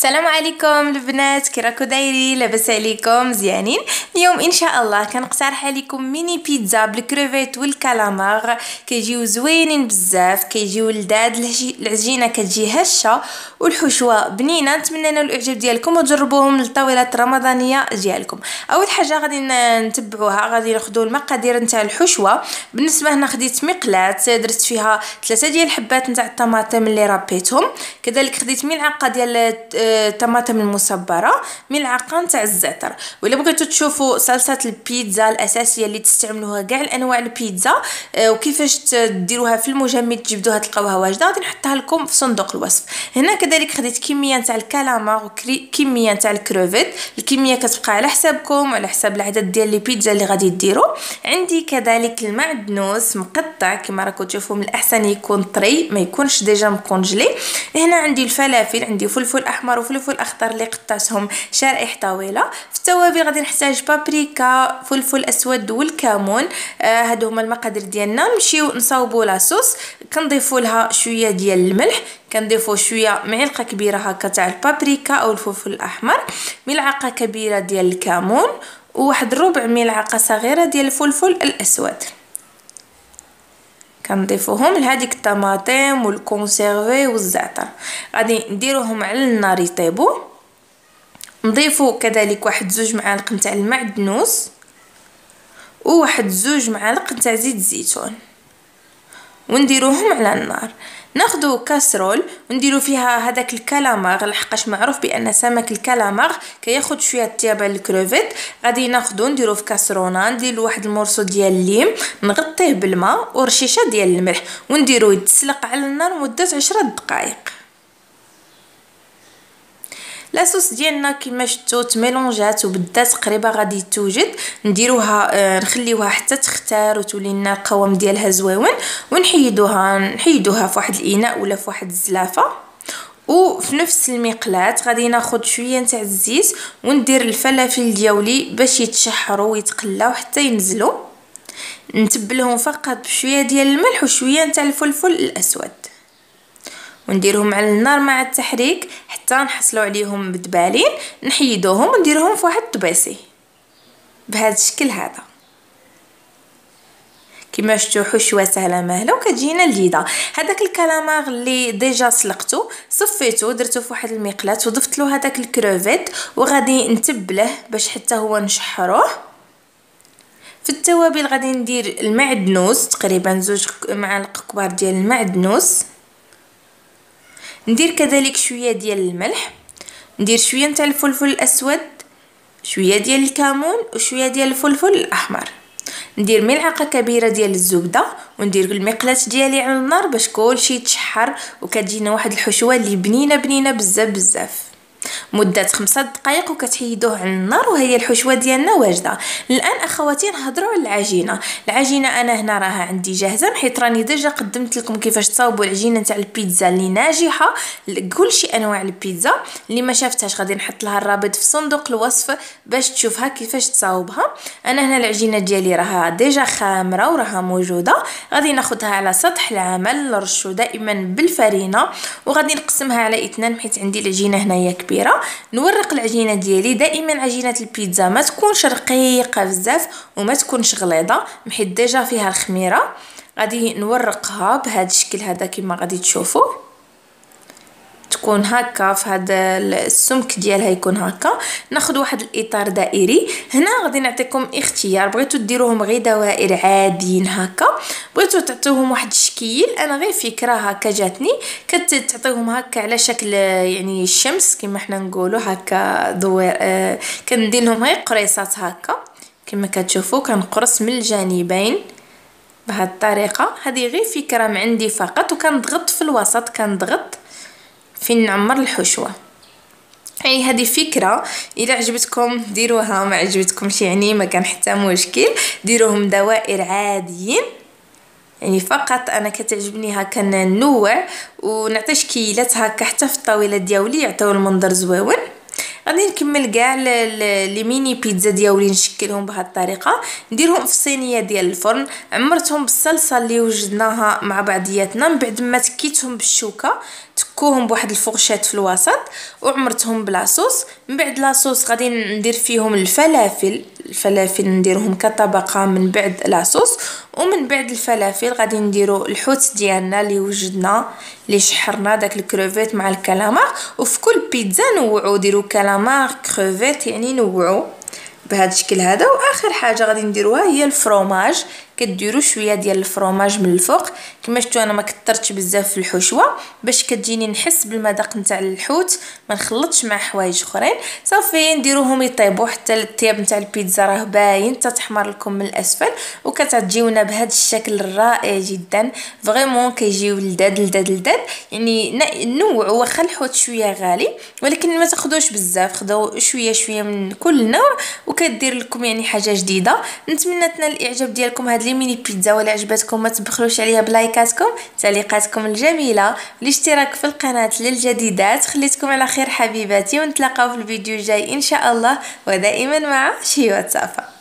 السلام عليكم البنات، كي راكو دايرين؟ لاباس عليكم؟ مزيانين؟ اليوم ان شاء الله كنقترح عليكم ميني بيتزا بالكروفيت والكالامار. كيجيو زوينين بزاف، كيجيو لذاذ، العجينه كتجي هشه والحشوه بنينه. نتمنى نالو الاعجاب ديالكم وتجربوهم للطاولات الرمضانيه ديالكم. اول حاجه غادي نتبعوها، غادي ناخذوا المقادير نتاع الحشوه. بالنسبه هنا خديت مقلاه درت فيها 3 ديال الحبات نتاع الطماطم اللي ربيتهم، كذلك خديت ملعقه ديال الطماطم المصبره، ملعقه نتاع الزعتر. ولا بغيتو تشوفوا صلصه البيتزا الاساسيه اللي تستعملوها كاع الانواع البيتزا وكيفاش تديروها في المجمد تجبدوها تلقاوها واجده، غادي نحطها لكم في صندوق الوصف. هنا كذلك خديت كميه نتاع الكالامار وكميه نتاع الكروفيت، الكميه كتبقى على حسابكم وعلى حساب العدد ديال لي بيتزا اللي غادي ديروا. عندي كذلك المعدنوس مقطع كما راكم تشوفوا، من الاحسن يكون طري ما يكونش ديجا مكونجلي. هنا عندي الفلافل، عندي فلفل احمر وفلفل اخضر اللي قطعتهم شرائح طويله. في التوابل غادي نحتاج بابريكا، فلفل اسود والكمون. هادو هما المقادير ديالنا. نمشيو نصاوبوا لاصوص، كنضيفوا لها شويه ديال الملح، كنضيفوا شويه معلقه كبيره هكا تاع البابريكا او الفلفل الاحمر، ملعقه كبيره ديال الكمون، وواحد ربع ملعقه صغيره ديال الفلفل الاسود. كنضيفوهم لهذيك الطماطم والكونسيرفي والزعتر، غادي نديروهم على النار يطيبوا. نضيفوا كذلك واحد 2 معالق نتاع المعدنوس وواحد 2 معالق نتاع زيت الزيتون ونديروهم على النار. ناخذوا كاسرول ونديروا فيها هذاك الكالامار، لحقاش معروف بان سمك الكالامار كياخذ شويه طيابه الكروفيت. غادي ناخذوا نديروا في كاسرونه، نديروا واحد المرصو ديال الليم، نغطيه بالماء ورشيشه ديال الملح ونديروه يتسلق على النار مده 10 دقائق. لاصوص ديالنا كما شفتوا تميلونجات وبدات قريبه غادي توجد. نديروها نخليوها حتى تختار وتولي لنا القوام ديالها زويون، ونحيدوها في واحد الاناء ولا في واحد الزلافه. وفي نفس المقلاة غادي ناخذ شويه نتاع الزيت وندير الفلافل ديالي باش يتشحروا ويتقلاو حتى ينزلوا. نتبلهم فقط بشويه ديال الملح وشويه نتاع الفلفل الاسود ونديرهم على النار مع التحريك حتى نحصلوا عليهم مدبالين. نحيدوهم ونديرهم في واحد الطبيسي بهذا الشكل هذا. كما شفتوا حشوه سهله ماهله وكتجينا لذيذه. هذاك الكالامار اللي ديجا سلقته صفيته درته في واحد المقلاة وضفت له هذاك الكروفيت وغادي نتبله باش حتى هو نشحروه. في التوابل غادي ندير المعدنوس، تقريبا 2 معالق كبار ديال المعدنوس. ندير كذلك شويه ديال الملح، ندير شويه نتاع الفلفل الاسود، شويه ديال الكمون وشويه ديال الفلفل الاحمر. ندير ملعقه كبيره ديال الزبده وندير المقلاة ديالي على النار باش كلشي يتشحر وكتجينا واحد الحشوه اللي بنينه بزاف مده 5 دقائق وكتحيدوه على النار وهي الحشوه ديالنا واجده. الان اخواتي نهضروا على العجينه انا هنا راها عندي جاهزه، حيت راني ديجا قدمت لكم كيفاش تصاوبوا العجينه تاع البيتزا اللي ناجحه لكلشي انواع البيتزا. اللي ما شافتهاش غادي نحط لها الرابط في صندوق الوصف باش تشوفها كيفاش تصاوبها. انا هنا العجينه ديالي راها ديجا خامره وراها موجوده. غادي ناخذها على سطح العمل، نرشو دائما بالفرينه وغادي نقسمها على 2 حيت عندي العجينه هنايا كبيره. نورق العجينه ديالي، دائما عجينه البيتزا ما تكونش رقيقه بزاف وما تكونش غليظه حيت ديجا فيها الخميره. غادي نورقها بهذا الشكل هذا كما غادي تشوفوا، تكون هكا في هذا السمك ديالها يكون هكا. ناخذ واحد الاطار دائري. هنا غادي نعطيكم اختيار، بغيتو ديروهم غير دوائر عاديين هكا، بغيتو تعطيوهم واحد الشكل. انا غير فكره هكا جاتني، كتعطيوهم هكا على شكل يعني الشمس كما حنا نقولوا هكا دوائر. كندير لهم غير قريصات هكا كما كتشوفوا، كنقرص من الجانبين بهذه الطريقه. هذه غير فكره من عندي فقط، وكنضغط في الوسط، كنضغط فين نعمر الحشوه. هذه فكره، الا عجبتكم ديروها، ما عجبتكمش يعني ما كان حتى مشكل، ديروهم دوائر عاديين. يعني فقط انا كتعجبني هكا ننوع ونعطي شكيلات هكا حتى في الطاوله ديالي يعطيو المنظر زويون. غادي نكمل كاع لي ميني بيتزا ديالي نشكلهم بهذه الطريقه. نديرهم في الصينيه ديال الفرن، عمرتهم بالصلصه اللي وجدناها مع بعضياتنا. من بعد ما تكيتهم بالشوكه تكوهم بواحد الفرشات في الوسط وعمرتهم بلاصوص. من بعد لاصوص غادي ندير فيهم الفلافل نديرهم كطبقه من بعد لاصوص. ومن بعد الفلافل غادي نديرو الحوت ديالنا اللي وجدنا اللي شحرنا داك الكروفيت مع الكلامار. وفي كل بيتزا نوعو ديروا كلامار كروفيت يعني نوعو بهذا الشكل هذا. واخر حاجه غادي نديروها هي الفرomage. كديروا شويه ديال الفرomage من الفوق كما شفتوا انا ما كثرتش بزاف في الحشوه باش كتجيني نحس بالمذاق نتاع الحوت ما نخلطش مع حوايج اخرين. صافي نديروهم يطيبوا حتى الطياب نتاع البيتزا راه باين حتى تحمر لكم من الاسفل وكتجيونا بهذا الشكل الرائع جدا. فريمون كيجيو لذاذ يعني نوعوا واخا الحوت شويه غالي ولكن ما تاخذوش بزاف خذوا شويه من كل نوع وكدير لكم يعني حاجه جديده. نتمنى تنال الاعجاب ديالكم هاد لي ميني بيتزا ولا عجبتكم ما تبخلوش عليها بلايكاتكم تعليقاتكم الجميله والاشتراك في القناه للجديدات. خليتكم على خير حبيباتي ونتلاقاو في الفيديو الجاي ان شاء الله ودائما مع شيوة صافا.